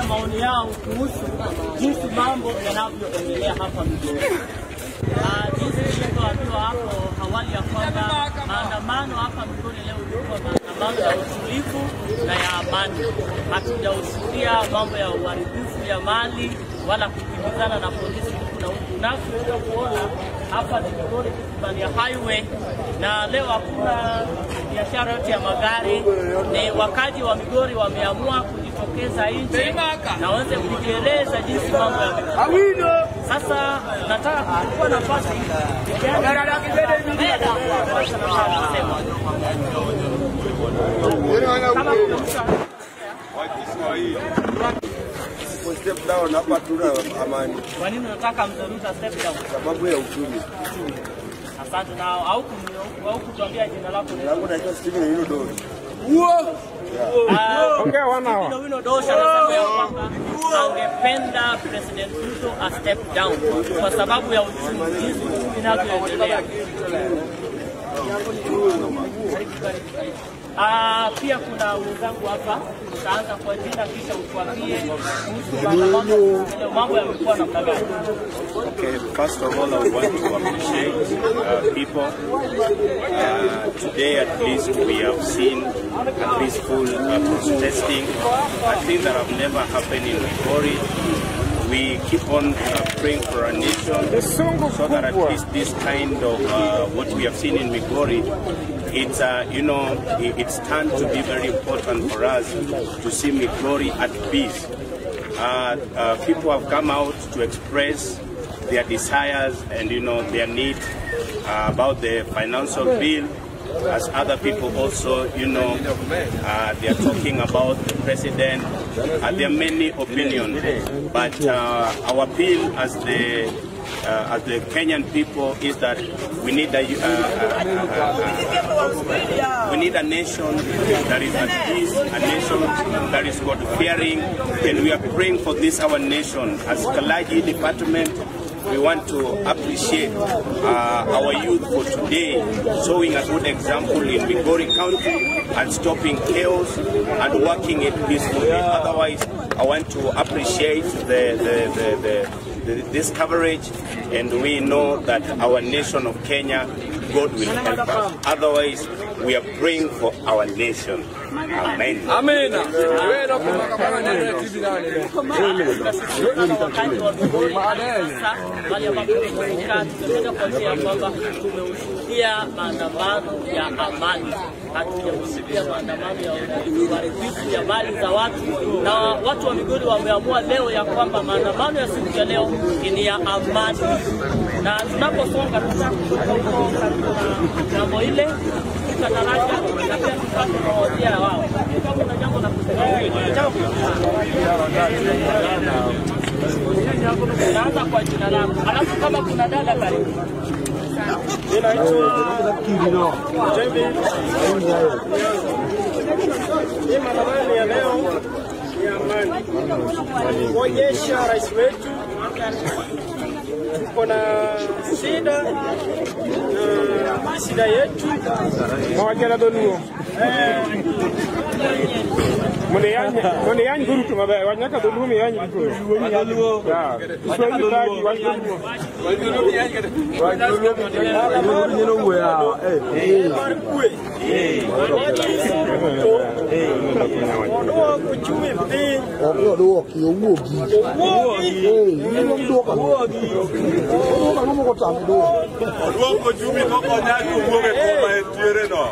maoni yao kuhusu jinsi mambo yanavyoendelea hapa Migori. Jinsi nilivyoambiwa hapo awali ya kwamba maandamano hapa Migori leo ilikuwa maandamano ya utulivu na ya amani. Hatujahushuhudia mambo ya uharibifu ya mali wala kukimbizana na polisi huku na huku. Tunaweza kuona hapa ni Migori ya highway, na leo hakuna biashara yote ya magari. Ni wakazi wa Migori wameamua kujitokeza nje na waweze kujieleza jinsi mambo yamekuwa. Sasa nataka kuchukua nafasi step down hapa tuna amani. Kwa nini unataka Mzoruta step down? Sababu ya uchumi. Asante. Na au kutuambia jina lako? Langu naitwa Steven Winodo. Ongea wana. Steven Winodo anasema ya kwamba angependa President Ruto a step down kwa sababu ya uchumi jinsi unavyoendelea. Pia kuna wenzangu hapa, tutaanza kwa jina kisha utuambie kuhusu mambo yamekuwa namna gani. Okay, first of all, I want to appreciate people. Today at least we have seen a peaceful protesting. I think that have never happened in Migori. We keep on praying for our nation so that at least this kind of what we have seen in Migori, it's it's turned to be very important for us to see Migori at peace. People have come out to express their desires and their need about the financial bill. As other people also, they are talking about the president. There are many opinions, but our appeal as the Kenyan people is that we need a nation that is at peace, a nation that is God-fearing, and we are praying for this our nation. As Kalaji Department, we want to appreciate our youth for today, showing a good example in Migori County and stopping chaos and working it peacefully. Otherwise, I want to appreciate this coverage, and we know that our nation of Kenya, God will help us. Otherwise, we are praying for our nation. Amen. Amen. Tumeusikia maandamano ya amani, hatujausikia maandamano ya uharibifu ya mali za watu, na watu wa Migori wameamua leo ya kwamba maandamano ya siku ya leo ni ya amani. Na tunaposonga tutakuwa jambo ile tutaraja na pia tutakuja wao kuna jambo la kuanza kwa jina lako, alafu kama kuna dada karibu. Hii maandamano ya leo ni amani. Kuonyesha rais wetu tuko na shida yetu. Mwajala doluo. Mone yanyi guru tu mabe wanyaka doluo mi yanyi guru. Doluo. Ya. Swali kaji wanyuluo. Wanyuluo yanyi kada. Wanyuluo nyino ya. Ono kuchumi mbi. Ono do kiyowogi. Ono do ka. Ono mo ko tamu do. Ono ko jumi ko ko nyako muoge ko ma etiere no.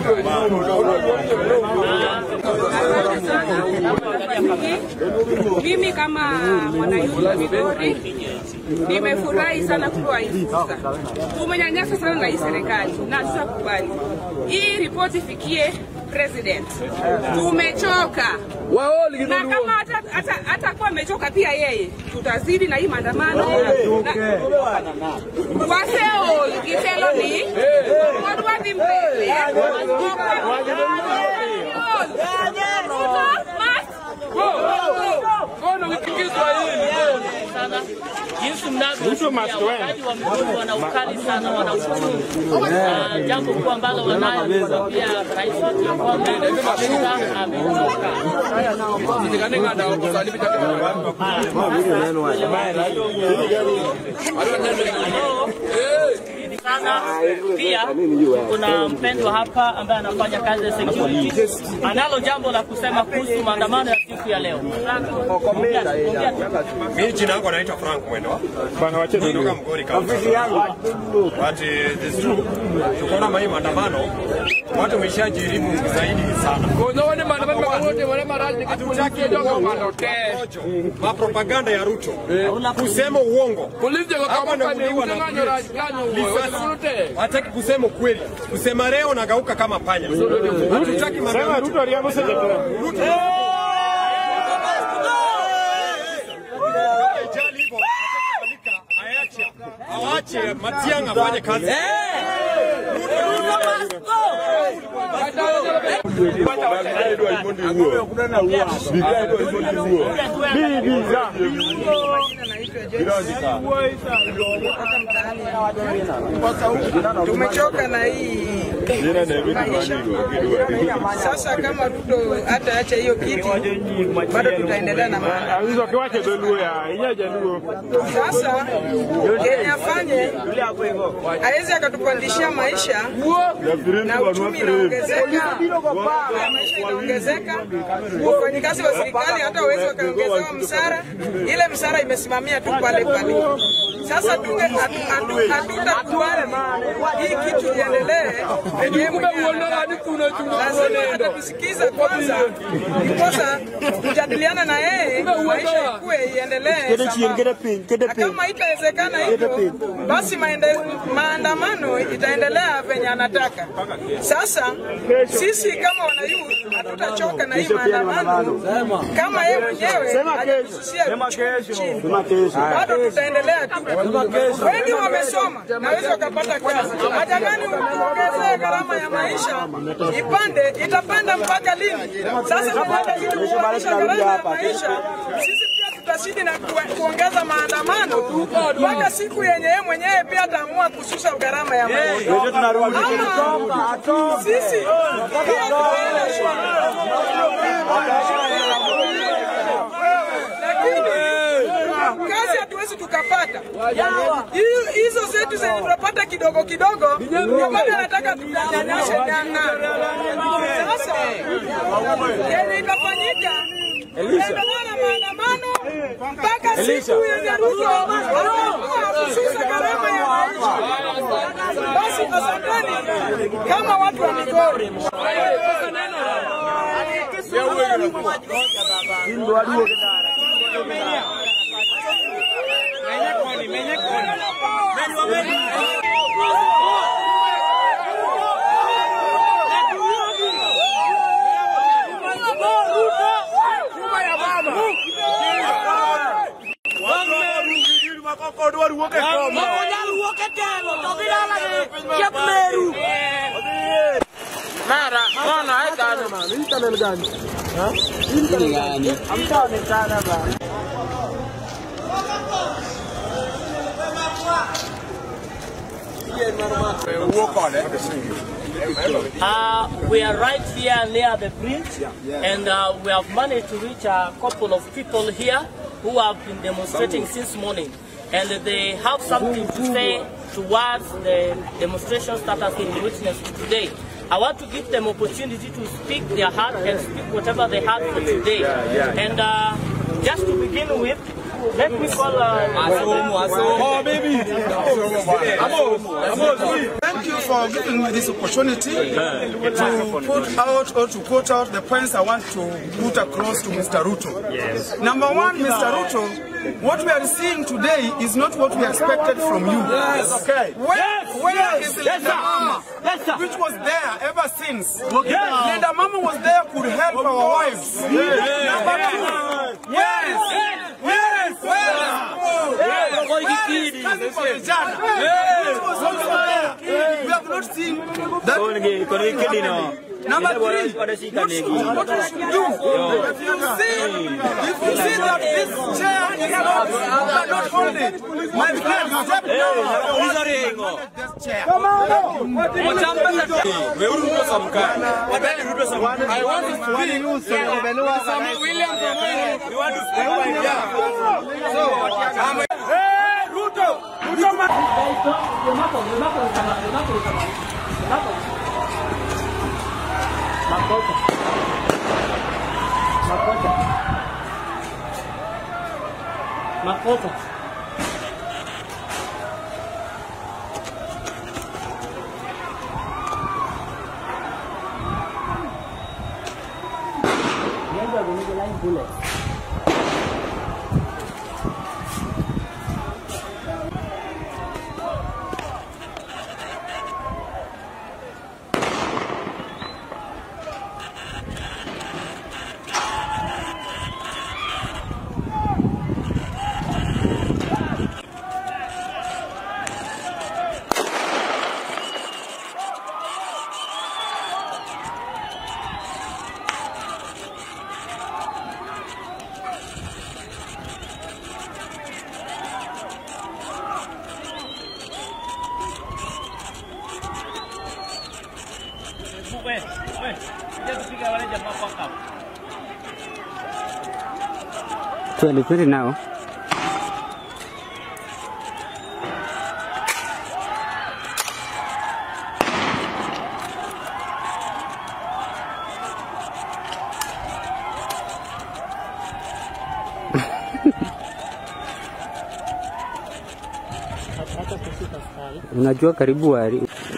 Mimi kama mwanayuthi wa Migori nimefurahi sana kuwa hii fursa. Tumenyanyaswa sana na hii serikali na tutakubali. Hii ripoti ifikie president. Tumechoka. Na kama atakuwa amechoka pia yeye, tutazidi na hii maandamano. Waseo kitelo ni wadwadi mbele. jinsi mnavyoshuhudia wakati wa Migori wana ukali sana, wana uchungu. Jambo kubwa ambalo wanayo kuambia rais wetu ya kwamba amechoka. Sana. Pia kuna mpendwa hapa ambaye anafanya kazi ya security. Analo jambo la kusema kuhusu maandamano ya siku ya leo. Mimi jina langu naitwa Frank Mwendo. Bwana wacheze kutoka Migori County. But this true. Tunaona maandamano watu wameshajaribu zaidi sana. Kunaona maandamano wote wale maradi hatutaki ndogo manote. Mapropaganda ya Ruto. Kusema uongo. Polisi kama na hataki kusema kweli. Kusema leo nagauka kama panya. Hatutaki maandamano. Ruto aliamsema Ruto. Awache Matiang'i afanye kazi. Tumechoka na hii maisha. Sasa kama Ruto hataacha hiyo kiti, bado tutaendelea na maandamano. Sasa yeye afanye, hawezi akatupandishia maisha na uchumi unaongezeka, maisha inaongezeka. Wafanyikazi wa serikali hata hawezi wakaongezewa msara, ile msara imesimamia tu pale pale. Sasa hatutakubali hii kitu iendelee. Lazima atatusikiza kwanza, ndiposa tujadiliane na yeye, maisha ikue iendelee. Kama itawezekana hivyo, basi maandamano itaendelea venye anataka. Sasa sisi kama wanayouth hatutachoka na hii maandamano. Kama yeye mwenyewe hajatususia chini, bado tutaendelea tu. Wengi wamesoma, naweza wakapata kazi. Haja gani uongezee gharama ya maisha itapanda mpaka lini? Sasa tunataka kupandisha gharama ya maisha, sisi pia tutazidi na kuongeza maandamano mpaka siku yenye yeye mwenyewe pia ataamua kushusha gharama ya maisha. Sisi pia tunaenda shule. Kazi hatuwezi tukapata. Hizo zetu zenye tunapata kidogo kidogo, ndio maana nataka tutanyanyashe nyanga. Sasa yenye itafanyika, endelea na maandamano mpaka siku yenye Ruto kushusha gharama ya maisha. Basi asanteni kama watu wa Migori. We are right here near the bridge, and we have managed to reach a couple of people here who have been demonstrating since morning, and they have something to say towards the demonstrations that have been witnessed today. I want to give them opportunity to speak their heart and speak whatever they have for today. And just to begin with, let me call Thank you for giving me this opportunity to put out the points I want to put across to Mr. Ruto. Yes. Number one, Mr. Ruto, what we are seeing today is not what we expected from you. Yes. Okay. Where is Linda Mama, which was there ever since? Linda Mama was there, could help our wives. Number two, yes. We have not seen that. Number three, what we should do. If you see that this chair cannot hold it. My friend, step down. Come on. I want to speak. William Ruto. Makosa. Twende nao. Unajua karibu wali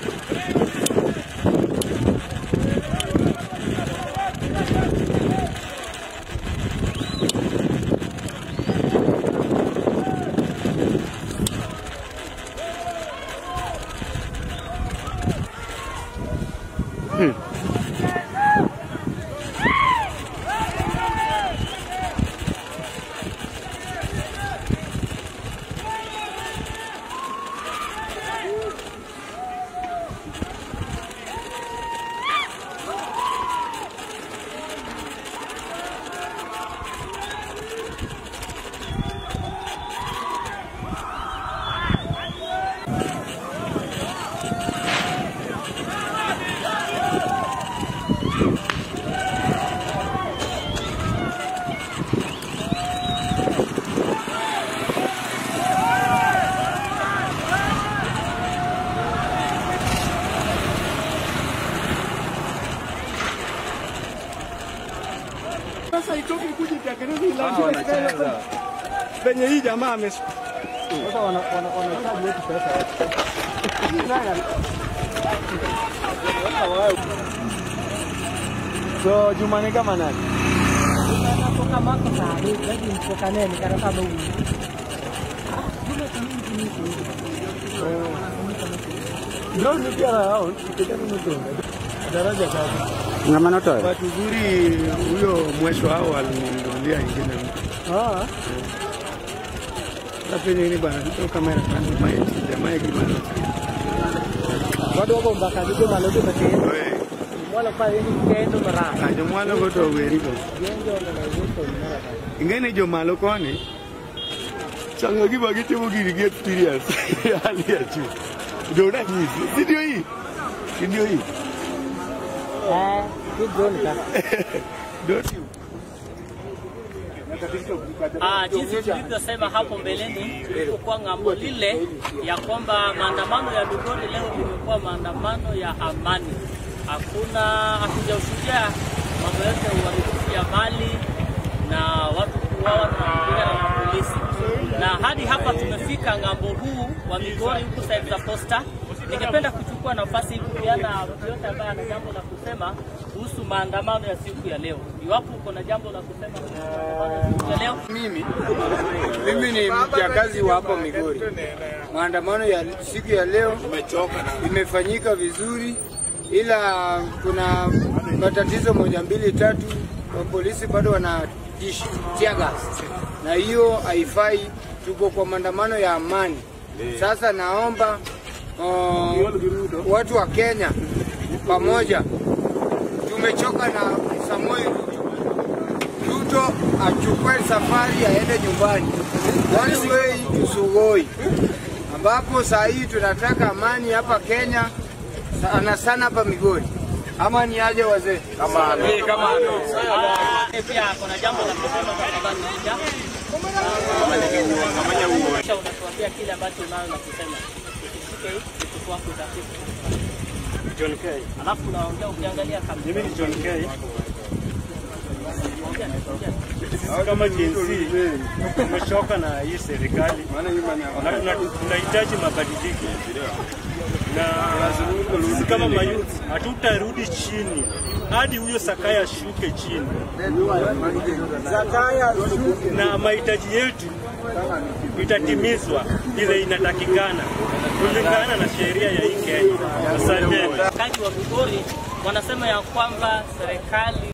Sasa itoki kuja tekelezi ila penye hii jamaa sasa wanachaji wetu pesa. So Jumane kama nani? Kutoka mako sabi, lagi mpoka nene karena sabu. Drone ni pia hao, kitendo mtu. Daraja kazi. Ngamano to. Watu zuri huyo mwesho hao aliniambia ingine. Tapi ini bana itu kamera kan main gimana? Waduh kok bakal itu malu itu betul. Wala pa ini kendo mara. Aja mwalo goto weri ko. Ingene jo malo koni. Changa ki bagi timo giri get experience. Hali ya chu. Dona ni video hii. Video hii. Jinsi tulivyosema hapo mbeleni kwa ng'ambo lile ya kwamba maandamano ya Migori leo imekuwa maandamano ya amani. Hatujashuhudia mambo yote uharibifu ya mali na watu kuuawa na kupigana na polisi. Na hadi hapa tumefika ng'ambo huu wa Migori huku side za Posta. Ningependa kuchukua nafasi hii kupeana mtu yote ambaye ana jambo la kusema kuhusu maandamano ya siku ya leo. Iwapo uko na jambo la kusema kuhusu maandamano ya siku ya leo. Mimi ni mjakazi wa hapo Migori. Maandamano ya siku ya leo imefanyika vizuri, ila kuna matatizo 1, 2, 3. Wa polisi bado wanatishi tear gas. Na hiyo haifai, tuko kwa maandamano ya amani. Sasa naomba watu wa Kenya pamoja, tumechoka na Samoei Ruto Ruto achukue safari aende nyumbani. One way to Sugoi, ambapo saa hii tunataka amani hapa Kenya sana sana hapa Migori. Ama ni aje wazee? Kama pia kuna jambo la kusema kwa sababu unatuambia kile ambacho unayo na kusema. Ukishike kwa kutafiti. John K. Alafu unaongea ukiangalia kama mimi ni John K. Kama jinsi tumeshoka na hii serikali na tunahitaji mabadiliko, na sisi kama mayuth hatutarudi chini hadi huyo Sakaya shuke chini, na mahitaji yetu itatimizwa vile inatakikana kulingana na sheria ya hii Kenya. Asante. Wakazi wa Migori wanasema ya kwamba serikali